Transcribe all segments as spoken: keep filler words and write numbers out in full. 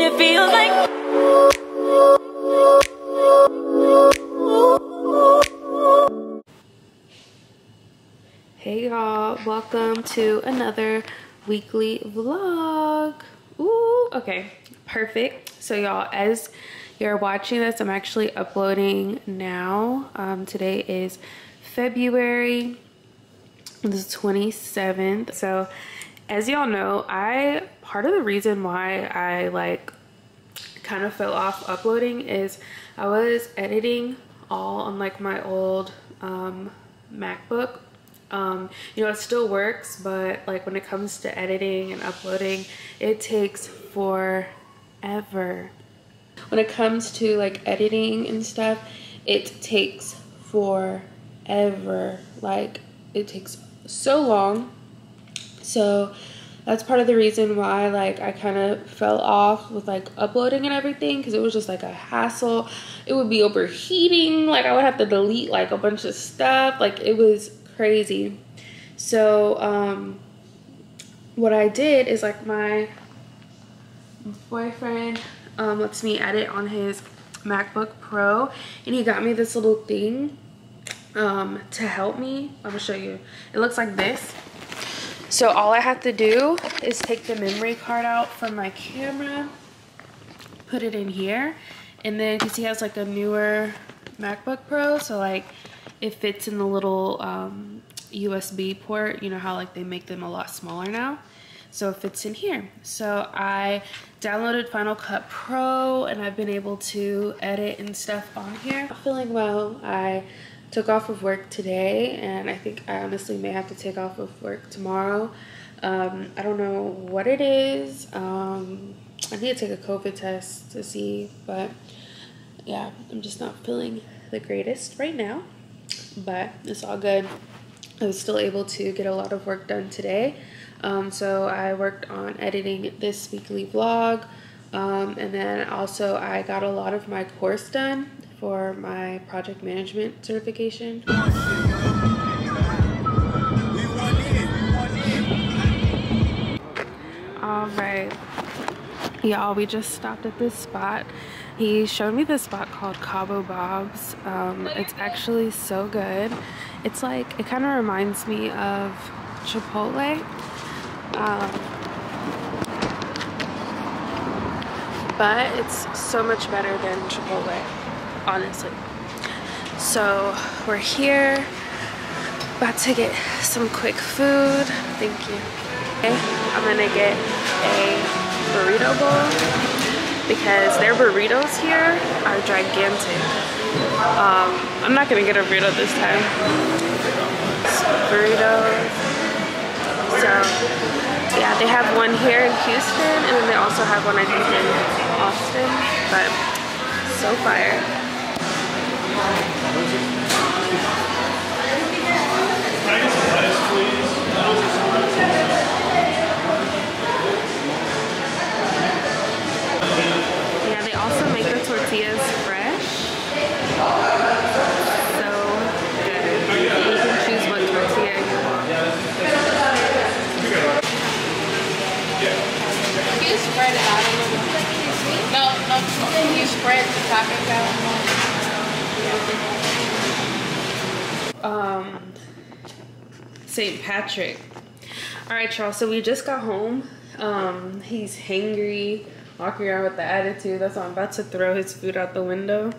it feels like. Hey y'all, welcome to another weekly vlog. Ooh, okay, perfect. So y'all, as you're watching this, I'm actually uploading now. Um, today is February the twenty-seventh. So as y'all know, I part of the reason why I like kind of fell off uploading is I was editing all on like my old um, MacBook. Um, you know, it still works, but like when it comes to editing and uploading, it takes forever. When it comes to like editing and stuff, it takes forever. Like it takes so long. So that's part of the reason why like I kind of fell off with like uploading and everything, because it was just like a hassle. It would be overheating, like I would have to delete like a bunch of stuff. Like it was crazy. So um what I did is like my boyfriend um lets me edit on his MacBook Pro, and he got me this little thing um to help me. I'm gonna show you. It looks like this. So all I have to do is take the memory card out from my camera, put it in here, and then because he has like a newer MacBook Pro, so like it fits in the little um, U S B port. You know how like they make them a lot smaller now, so it fits in here. So I downloaded Final Cut Pro, and I've been able to edit and stuff on here. I'm feeling well. I took off of work today, and I think I honestly may have to take off of work tomorrow. Um, I don't know what it is. Um, I need to take a COVID test to see, but yeah, I'm just not feeling the greatest right now, but it's all good. I was still able to get a lot of work done today. Um, so I worked on editing this weekly vlog, um, and then also I got a lot of my course done for my project management certification. All right, y'all, we just stopped at this spot. He showed me this spot called Cabo Bob's. Um, it's actually so good. It's like, it kind of reminds me of Chipotle. Um, but it's so much better than Chipotle, honestly. So we're here, about to get some quick food. Thank you. Okay, I'm gonna get a burrito bowl because their burritos here are gigantic. Um, I'm not gonna get a burrito this time. Burritos. So yeah, they have one here in Houston, and then they also have one I think in Austin. But so fire. Yeah, they also make the tortillas fresh. So good. You can choose what tortilla you want. Can you spread it out a little bit? No, no, can you spread the toppings out? Um, Saint Patrick. All right, y'all, so we just got home. Um, he's hangry, walking around with the attitude. That's why I'm about to throw his food out the window.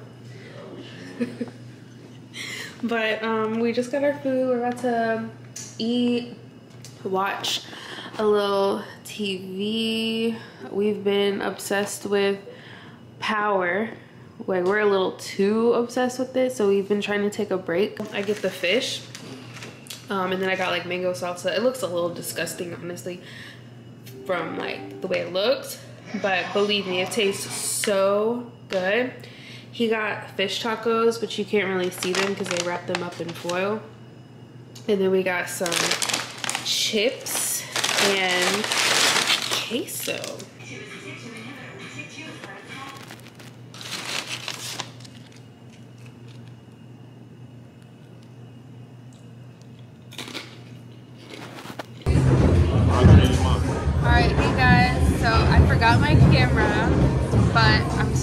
But um, we just got our food. We're about to eat, watch a little T V. We've been obsessed with Power. Like, we're a little too obsessed with it, so we've been trying to take a break. I get the fish, um, and then I got like mango salsa. It looks a little disgusting, honestly, from like the way it looks, but believe me, it tastes so good. He got fish tacos, but you can't really see them because they wrap them up in foil. And then we got some chips and queso. Alright, hey guys, so I forgot my camera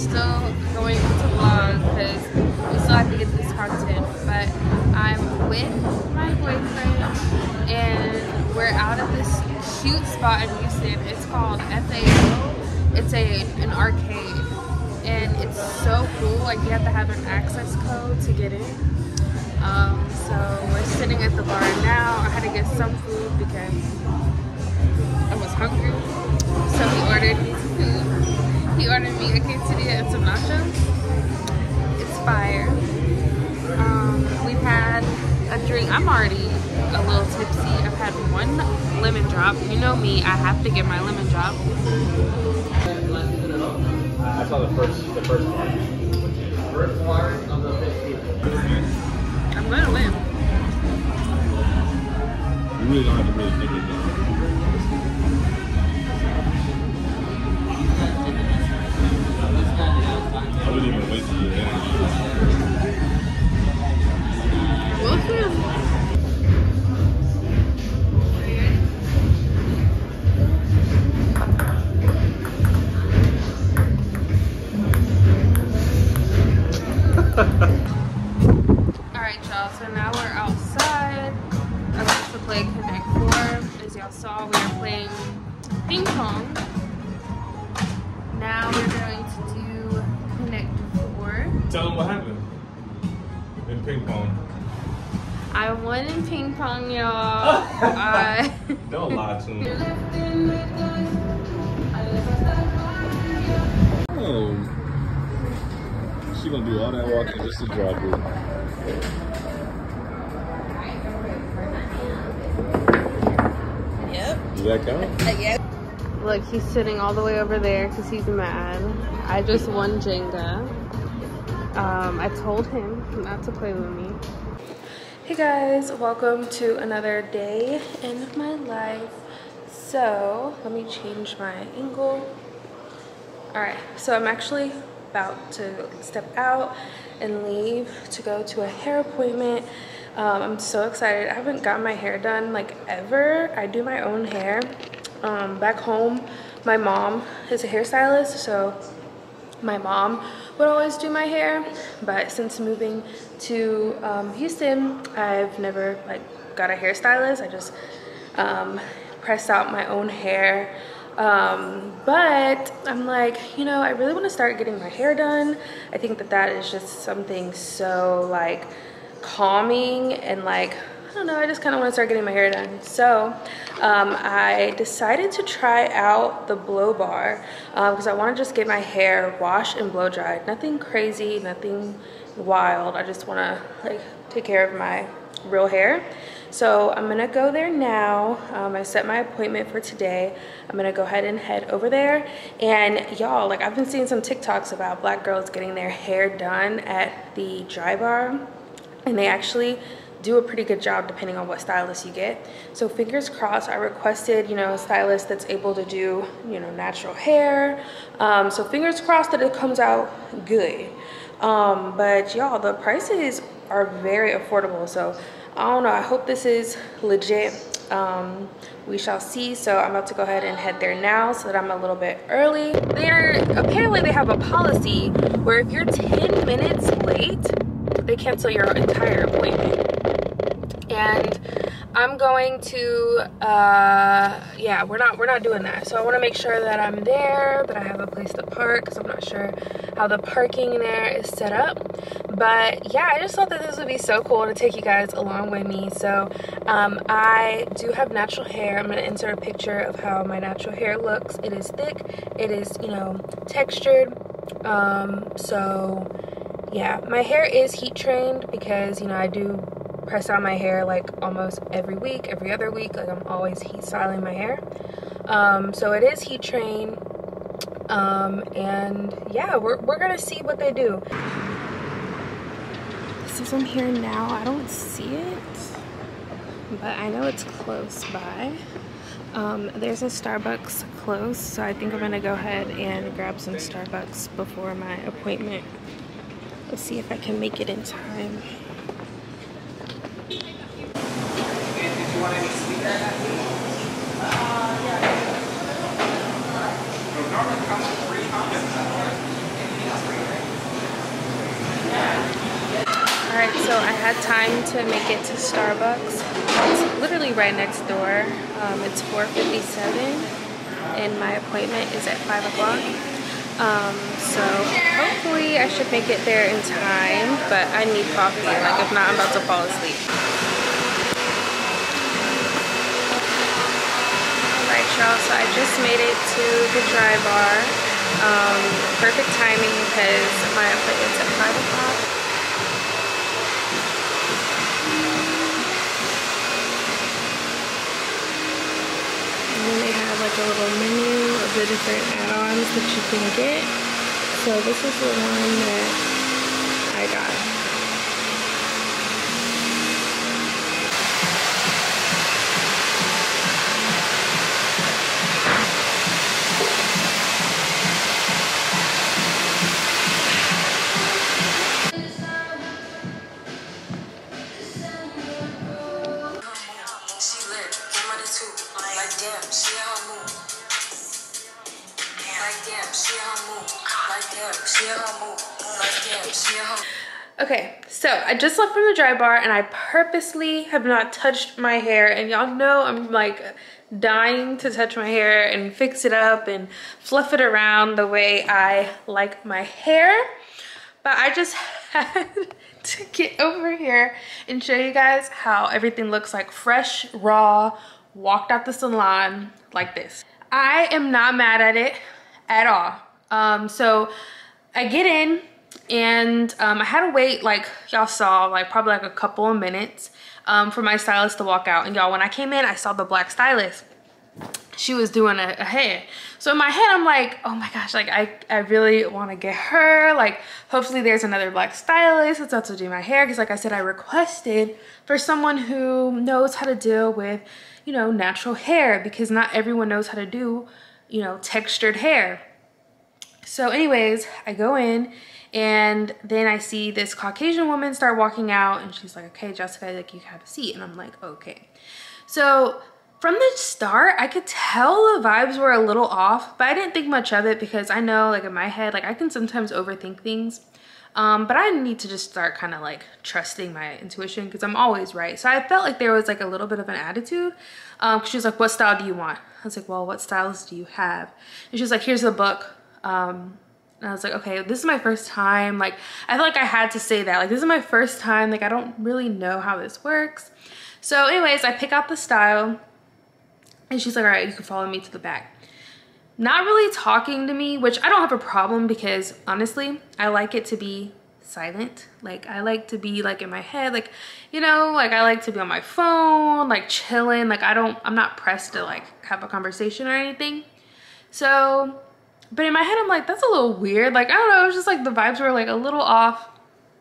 still going to vlog because we still have to get this content, but I'm with my boyfriend and we're out at this cute spot in Houston. It's called F A O. It's a an arcade and it's so cool. Like you have to have an access code to get in. Um, so we're sitting at the bar now. I had to get some food because I was hungry. So he ordered me some food. He ordered me a quesadilla and some nachos. It's fire. Um, we've had a drink. I'm already a little tipsy. I've had one lemon drop. You know me, I have to get my lemon drop. I saw the first, the first part. First part of the fifteen. I'm gonna win. You really don't have to really think it down. I wouldn't even wait till you're We'll see. Alright y'all, so now we're outside. I like to play Connect Four. As y'all saw, we were playing ping pong. Now we're going to do Connect Four. Tell them what happened in ping pong. I won in ping pong, y'all. I... Don't lie to me. Oh. She gonna do all that walking just to drop it. Yep. Does that count? Uh, yep. Look, he's sitting all the way over there because he's mad. I just won Jenga. Um, I told him not to play with me. Hey guys, welcome to another day in my life. So, let me change my angle. Alright, so I'm actually about to step out and leave to go to a hair appointment. Um, I'm so excited. I haven't gotten my hair done like ever. I do my own hair. Um, back home, my mom is a hairstylist, so my mom would always do my hair. But since moving to um, Houston, I've never like got a hairstylist. I just um, pressed out my own hair. Um, but I'm like, you know, I really want to start getting my hair done. I think that that is just something so like calming and like, I don't know, I just kind of want to start getting my hair done. So um, I decided to try out the blow bar because um, I want to just get my hair washed and blow dried. Nothing crazy, nothing wild. I just want to like take care of my real hair. So I'm gonna go there now. um, I set my appointment for today. I'm gonna go ahead and head over there. And y'all, like I've been seeing some TikToks about black girls getting their hair done at the dry bar, and they actually do a pretty good job depending on what stylist you get. So fingers crossed. I requested, you know, a stylist that's able to do, you know, natural hair. Um, so fingers crossed that it comes out good. Um, but y'all, the prices are very affordable. So I don't know, I hope this is legit. Um, we shall see. So I'm about to go ahead and head there now so that I'm a little bit early. They're, apparently they have a policy where if you're ten minutes late, they cancel your entire appointment. And I'm going to, uh, yeah, we're not, we're not doing that. So I want to make sure that I'm there, that I have a place to park, because I'm not sure how the parking there is set up. But yeah, I just thought that this would be so cool to take you guys along with me. So um, I do have natural hair. I'm going to insert a picture of how my natural hair looks. It is thick. It is, you know, textured. Um, so yeah, my hair is heat trained because, you know, I do press out my hair like almost every week, every other week. Like I'm always heat styling my hair. Um, so it is heat trained. Um, and yeah, we're, we're gonna see what they do. This is I'm here now. I don't see it, but I know it's close by. Um, there's a Starbucks close, so I think I'm gonna go ahead and grab some Starbucks before my appointment. Let's see if I can make it in time. You want any sweet at that? Uh, yeah. So normally comes with three comments. So I had time to make it to Starbucks. It's literally right next door. Um, it's four fifty-seven and my appointment is at five o'clock. Um, so hopefully I should make it there in time, but I need coffee. Like if not, I'm about to fall asleep. Alright y'all, so I just made it to the dry bar. Um, perfect timing because my appointment's at five o'clock. And then they have like a little menu of the different add-ons that you can get. So this is the one that I got. Okay, so I just left from the dry bar and I purposely have not touched my hair, and y'all know I'm like dying to touch my hair and fix it up and fluff it around the way I like my hair, but I just had to get over here and show you guys how everything looks like fresh, raw, walked out the salon like this. I am not mad at it at all. Um, so I get in and um, I had to wait, like y'all saw, like probably like a couple of minutes um, for my stylist to walk out. And y'all, when I came in, I saw the black stylist. She was doing a, a hair. So in my head, I'm like, oh my gosh, like I, I really want to get her. Like hopefully there's another black stylist that's about to do my hair. Because like I said, I requested for someone who knows how to deal with, you know, natural hair, because not everyone knows how to do, you know, textured hair. So anyways, I go in and then I see this Caucasian woman start walking out and she's like, okay, Jessica, like you can have a seat. And I'm like, okay. So from the start, I could tell the vibes were a little off, but I didn't think much of it because I know like in my head, like I can sometimes overthink things. Um, but I need to just start kind of like trusting my intuition because I'm always right. So I felt like there was like a little bit of an attitude. Um, she was like, what style do you want? I was like, well, what styles do you have? And she was like, here's the book. Um, and I was like, okay, this is my first time. Like, I feel like I had to say that. Like, this is my first time. Like, I don't really know how this works. So anyways, I pick out the style. And she's like, all right, you can follow me to the back. Not really talking to me, which I don't have a problem because, honestly, I like it to be silent. Like, I like to be, like, in my head. Like, you know, like, I like to be on my phone, like, chilling. Like, I don't, I'm not pressed to, like, have a conversation or anything. So... but in my head, I'm like, that's a little weird. Like, I don't know, it was just like the vibes were like a little off.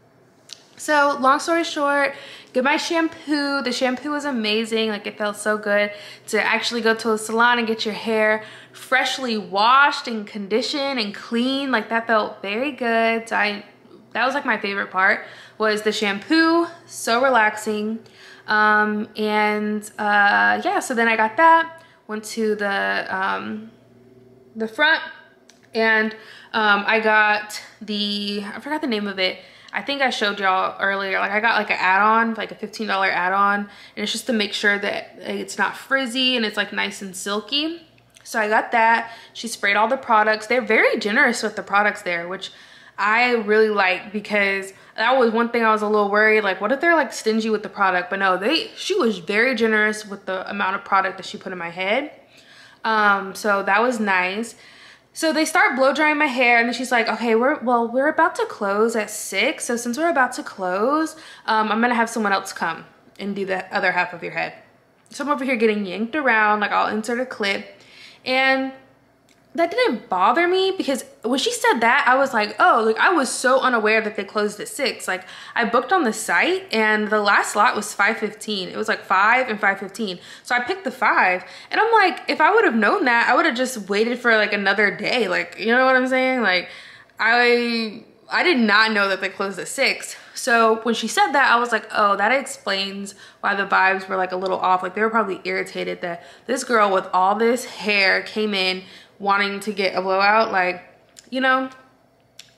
So long story short, get my shampoo. The shampoo was amazing. Like it felt so good to actually go to a salon and get your hair freshly washed and conditioned and clean. Like that felt very good. So I, that was like my favorite part was the shampoo. So relaxing. Um, and uh, yeah, so then I got that. Went to the, um, the front. And um, I got the, I forgot the name of it. I think I showed y'all earlier. Like I got like an add-on, like a fifteen dollar add-on. And it's just to make sure that it's not frizzy and it's like nice and silky. So I got that. She sprayed all the products. They're very generous with the products there, which I really like because that was one thing I was a little worried. Like what if they're like stingy with the product? But no, they, she was very generous with the amount of product that she put in my head. Um, so that was nice. So they start blow drying my hair and then she's like, okay, we're, well, we're about to close at six. So since we're about to close, um, I'm gonna have someone else come and do the other half of your head. So I'm over here getting yanked around, like I'll insert a clip. And that didn't bother me because when she said that, I was like, oh, like I was so unaware that they closed at six. Like I booked on the site and the last slot was five fifteen. It was like five and five fifteen. So I picked the five and I'm like, if I would have known that, I would have just waited for like another day. Like, you know what I'm saying? Like I, I did not know that they closed at six. So when she said that, I was like, oh, that explains why the vibes were like a little off. Like they were probably irritated that this girl with all this hair came in wanting to get a blowout, like, you know.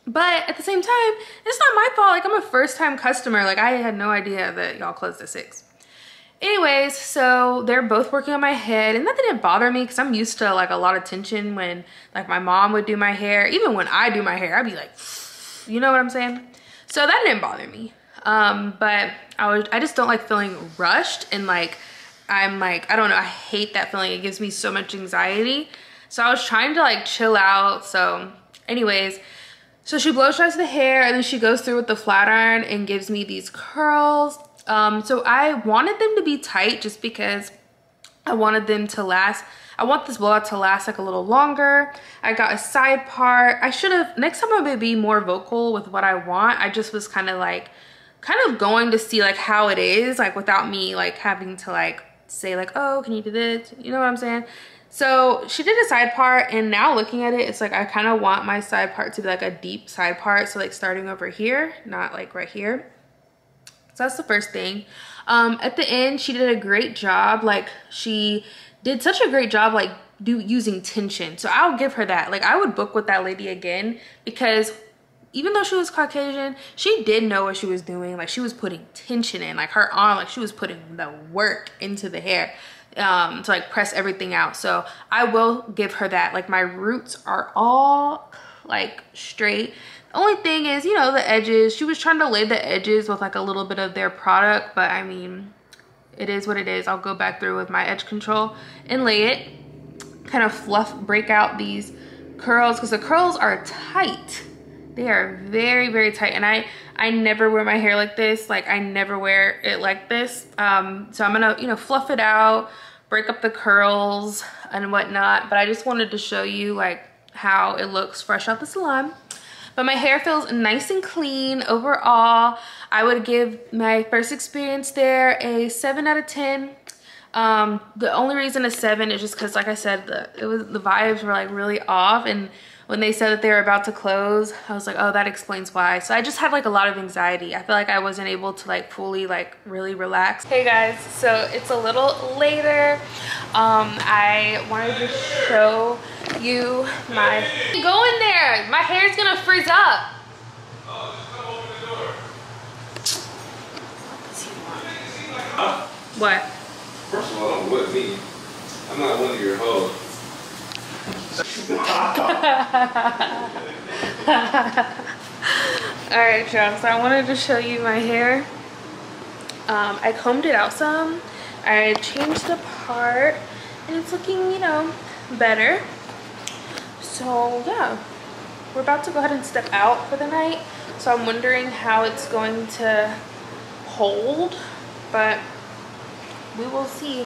But at the same time, it's not my fault. Like, I'm a first time customer. Like, I had no idea that y'all closed at six. Anyways, so they're both working on my head, and that didn't bother me because I'm used to like a lot of tension when like my mom would do my hair. Even when I do my hair, I'd be like, you know what I'm saying? So that didn't bother me. Um, but I was, I just don't like feeling rushed, and like, I'm like, I don't know, I hate that feeling. It gives me so much anxiety. So I was trying to like chill out. So anyways, so she blow dries the hair, and then she goes through with the flat iron and gives me these curls. Um, so I wanted them to be tight just because I wanted them to last. I want this blowout to last like a little longer. I got a side part. I should have, next time I'm gonna be more vocal with what I want. I just was kind of like, kind of going to see like how it is, like without me like having to like say like, oh, can you do this? You know what I'm saying? So she did a side part, and now looking at it, it's like I kind of want my side part to be like a deep side part. So like starting over here, not like right here. So that's the first thing. Um, at the end, she did a great job. Like, she did such a great job, like, do using tension. So I'll give her that. Like, I would book with that lady again, because even though she was Caucasian, she did know what she was doing. Like, she was putting tension in, like her arm, like she was putting the work into the hair um, to like press everything out. So I will give her that. Like, my roots are all like straight. The only thing is, you know, the edges. She was trying to lay the edges with like a little bit of their product, but I mean, it is what it is. I'll go back through with my edge control and lay it, kind of fluff, break out these curls, because the curls are tight. They are very, very tight. And I, I never wear my hair like this. Like, I never wear it like this. Um, so I'm gonna, you know, fluff it out, break up the curls and whatnot. But I just wanted to show you like how it looks fresh out the salon. But my hair feels nice and clean overall. I would give my first experience there a seven out of ten. Um, the only reason a seven is just because, like I said, the, it was, the vibes were like really off. And when they said that they were about to close, I was like, oh, that explains why. So I just had like a lot of anxiety. I feel like I wasn't able to like fully like really relax. Hey guys, so it's a little later. Um, I wanted to show you my, go in there, my hair's gonna freeze up. Oh, just come open the door. Huh? What? First of all, don't whip me. I'm not one of your hoes. Alright, y'all, so I wanted to show you my hair. Um, I combed it out some. I changed the part, and it's looking, you know, better. So yeah, we're about to go ahead and step out for the night. So I'm wondering how it's going to hold, but we will see.